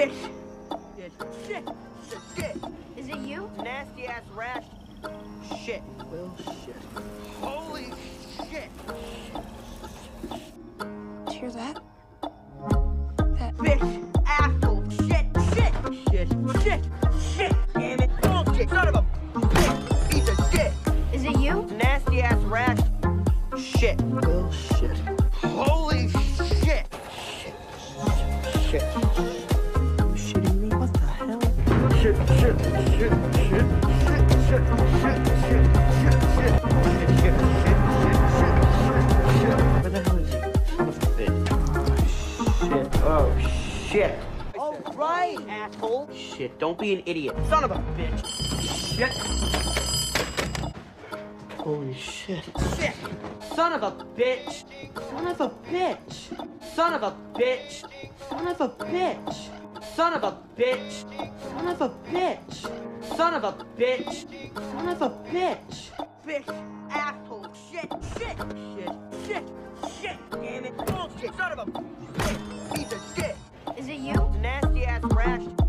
Bitch. Shit. Shit. Is it you? Nasty ass rash. Shit. Well, shit. Holy shit. Did you hear that? Bitch. Asshole. Shit. Damn it. Bullshit. Son of a bitch. Piece of shit. Is it you? Nasty ass rash. Shit. Well, shit. Holy shit. Shit. You shitting me? What the hell? Shit. Where the hell is he? Oh, shit. Oh, right, asshole. Shit, don't be an idiot. Son of a bitch. Shit. Holy shit. Shit. Son of a bitch. Son of a bitch. Son of a bitch. Son of a bitch. Son of a bitch. Son of a bitch. Son of a bitch. Son of a bitch. Bitch. Asshole. Shit. Damn it. Bullshit. Son of a bitch. Piece of shit. Is it you? Nasty ass rash.